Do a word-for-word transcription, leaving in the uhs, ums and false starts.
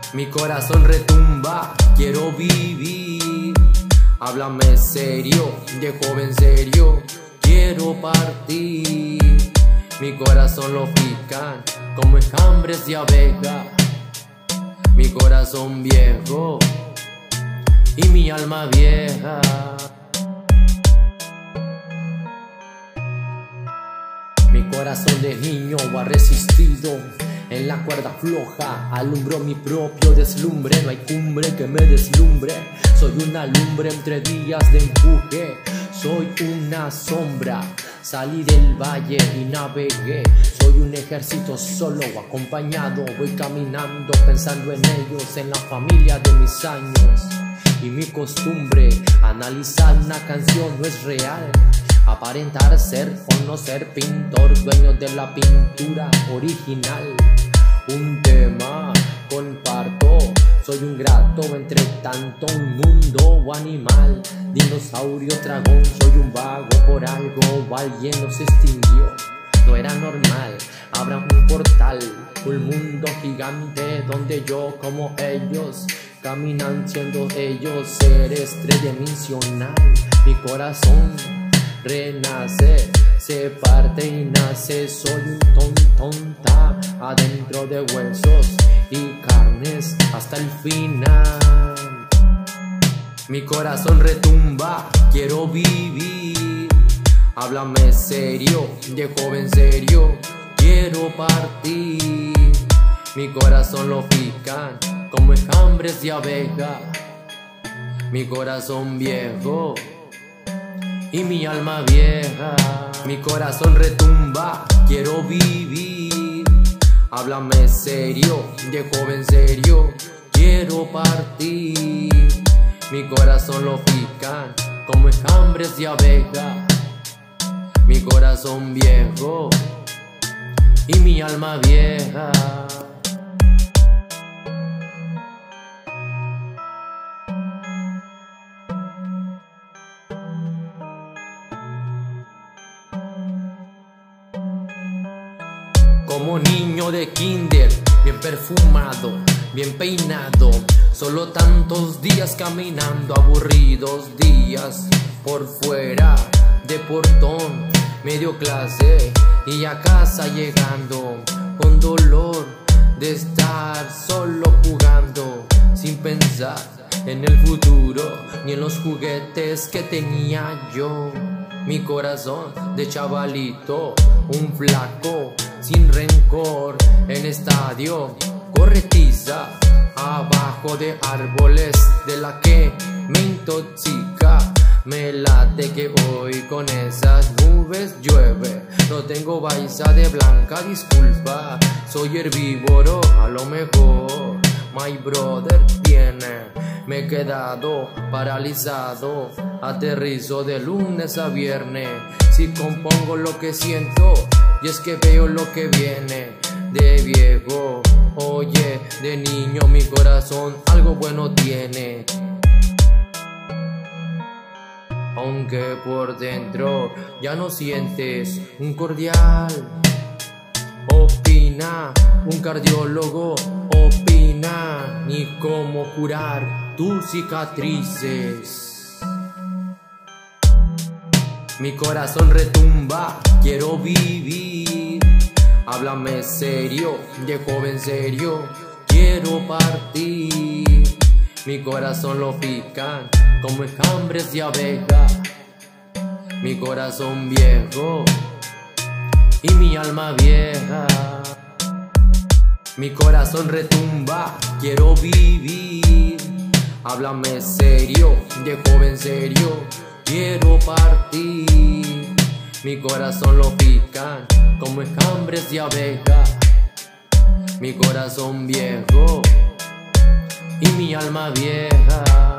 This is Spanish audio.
Mi corazón retumba, quiero vivir. Háblame serio, de joven serio, quiero partir. Mi corazón lo pican como enjambres de abeja. Mi corazón viejo y mi alma vieja. Mi corazón de niño ha resistido en la cuerda floja, alumbro mi propio deslumbre. No hay cumbre que me deslumbre. Soy una lumbre entre días de empuje. Soy una sombra, salí del valle y navegué. Soy un ejército solo acompañado. Voy caminando pensando en ellos, en la familia de mis años. Y mi costumbre, analizar una canción no es real. Aparentar ser o no ser pintor, dueño de la pintura original. Un tema comparto, soy un grato entre tanto un mundo o animal. Dinosaurio, dragón, soy un vago por algo o alguien nos extinguió. No era normal, habrá un portal, un mundo gigante donde yo como ellos caminan siendo ellos seres tridimensional. Mi corazón renace, se parte y nace. Soy un tontonta adentro de huesos y carnes hasta el final. Mi corazón retumba, quiero vivir. Háblame serio, de joven serio, quiero partir. Mi corazón lo pican como enjambres de abeja. Mi corazón viejo y mi alma vieja. Mi corazón retumba, quiero vivir. Háblame serio, de joven serio, quiero partir. Mi corazón lo pican como enjambres de abeja. Mi corazón viejo y mi alma vieja. Como niño de kinder, bien perfumado, bien peinado. Solo tantos días caminando, aburridos días por fuera de portón. Medio clase y a casa llegando, con dolor de estar solo jugando, sin pensar en el futuro ni en los juguetes que tenía yo. Mi corazón de chavalito, un flaco sin rencor, en estadio corretiza, abajo de árboles de la que me intoxica. Me late que hoy con esas nubes llueve. No tengo baisa de blanca, disculpa. Soy herbívoro, a lo mejor my brother viene. Me he quedado paralizado, aterrizo de lunes a viernes. Si compongo lo que siento, y es que veo lo que viene. De viejo, oye, de niño mi corazón algo bueno tiene. Aunque por dentro ya no sientes un cordial. Opina, un cardiólogo opina, ni cómo curar tus cicatrices. Mi corazón retumba, quiero vivir. Háblame serio, de joven serio, quiero partir. Mi corazón lo pican como enjambres de abeja. Mi corazón viejo y mi alma vieja. Mi corazón retumba, quiero vivir. Háblame serio, de joven serio, quiero partir. Mi corazón lo pican como enjambres de abeja. Mi corazón viejo y mi alma vieja.